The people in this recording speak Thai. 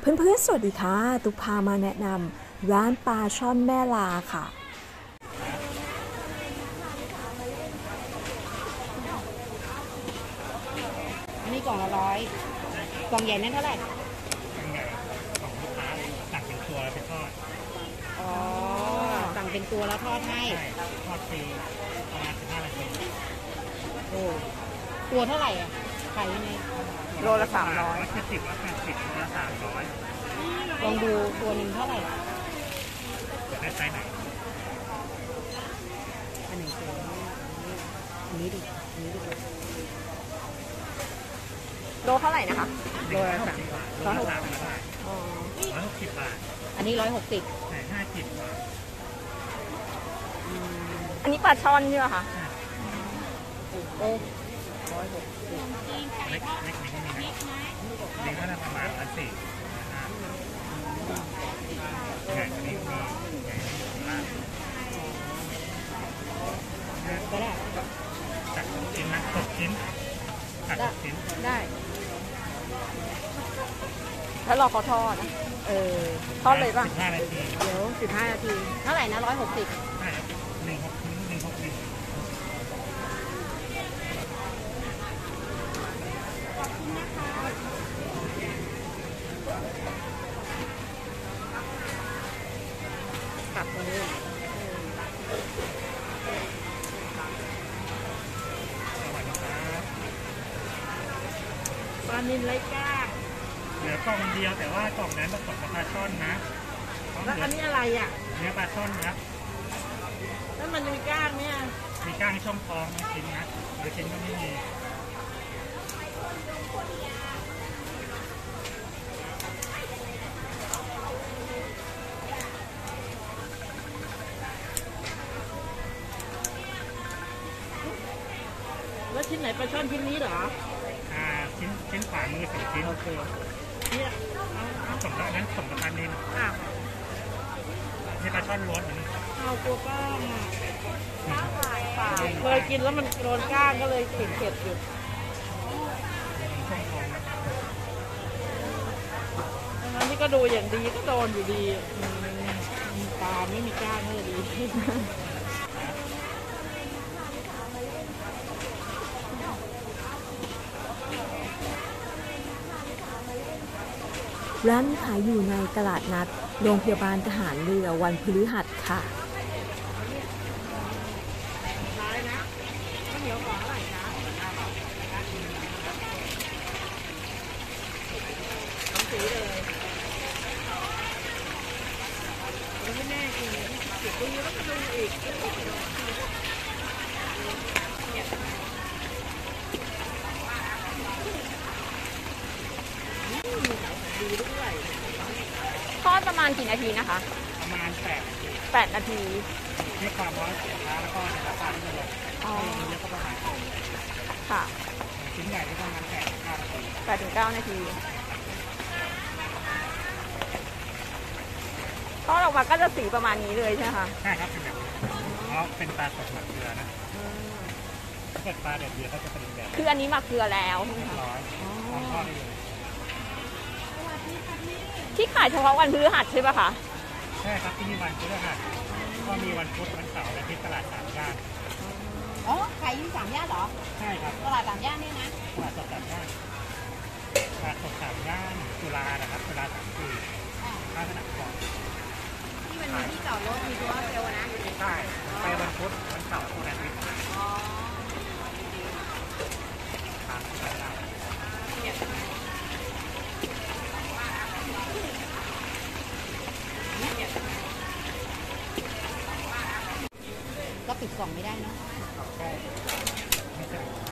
เพื่อนๆสวัสดีค่ะตุ๊กพามาแนะนำร้านปลาช่อนแม่ลาค่ะอันนี้กล่องละ100กล่องใหญ่นั่นเท่าไหร่กล่องใหญ่ของลูกค้าสั่งเป็นตัวแล้วไปทอดอ๋อสั่งเป็นตัวแล้วทอดให้ใช่ทอดฟรีประมาณ15 นาทีโอ้ตัวเท่าไหร่อ่ะขายยังไงโลละ300 70 80 ละ300 ลองดูตัวหนึ่งเท่าไหร่อยากได้ไซส์ไหนอันไหนตัวอันนี้ดิอันนี้ดิโลเท่าไหร่นะคะโลละ30 บาทโลละ300 บาทอ๋อ 160 บาทอันนี้160 แต่50 บาทอันนี้ปลาช่อนใช่ไหมคะโอ้เล็กนี้ก็มีนะเล็กก็ประมาณ140ใหญ่กว่านี้มีใหญ่มากก็ได้จัด6 ชิ้นนะ6 ชิ้นจัด6 ชิ้นได้แล้วรอเขาทอดนะทอดเลยป่ะ 15 นาทีเดี๋ยว15 นาทีเท่าไหร่นะ160 ใช่ครับ160 ตัดตรงนี้ปลานิลไร้กล้างเหลือกล่องเดียวแต่ว่ากล่องนั้นผสมกับปลาช่อนนะแล้วอันนี้อะไรอ่ะเนื้อปลาช่อนครับแล้วมันจะมีก้างไหมอ่ะมีก้างช่องท้องนะชิ้นนะหรือชิ้นก็ไม่มีแล้วชิ้นไหนปลาช่อนชิ้นนี้เหรอชิ้นขวามือ2 ชิ้นโอเคเนี่ยสมกับนั้นสมกับปลานิลนี่ปลาช่อนล้วนเหมือนเอาตัวก้างอ่ะเคยกินแล้วมันโดนก้างก็เลยเข็ดอยู่อันนี้ก็ดูอย่างดีก็โดนอยู่ดีปลาไม่มีก้างก็เลยดีร้านขายอยู่ในตลาดนัดโรงพยาบาลทหารเรือวันพฤหัสค่ะท้ายนะข้าวเหนียวขอเท่าไหร่นะต้องสีเลยแล้วให้แม่กินเก็บดูแล้วก็ดูอีกดีด้วยทอดประมาณกี่นาทีนะคะประมาณ 8 นาทีให้ความร้อนเสียช้าแล้วก็จะราคาที่จะลงเยอะก็ประมาณค่ะชิ้นใหญ่ที่ประมาณ 8 ถึง 9 นาทีทอดออกมาก็จะสีประมาณนี้เลยใช่ไหมคะใช่ครับเป็นแบบเพราะเป็นปลาสดหมักเกลือนะถ้าเกิดปลาเดือดเขาจะเป็นแบบคืออันนี้หมักเกลือแล้วใช่ไหมคะร้อยทอดได้เลยที่ขายเฉพาะวันพฤหัสใช่ปะคะใช่ครับที่นี่วันพฤหัสก็มีวันพุธวันเสาร์และที่ตลาด3 ย่านอ๋อขายที่3 ย่านเหรอใช่ครับตลาด3 ย่านนี่นะตลาดสด3 ย่านตลาดสด3 ย่านจุฬานะครับจุฬา34ท่าสนามก่อนที่มันมีที่จอดรถมีตัวเซลล์นะใช่ไปวันพุธวันเสาร์วันอาทิตย์อ๋อก็ปิดกล่องไม่ได้เนาะ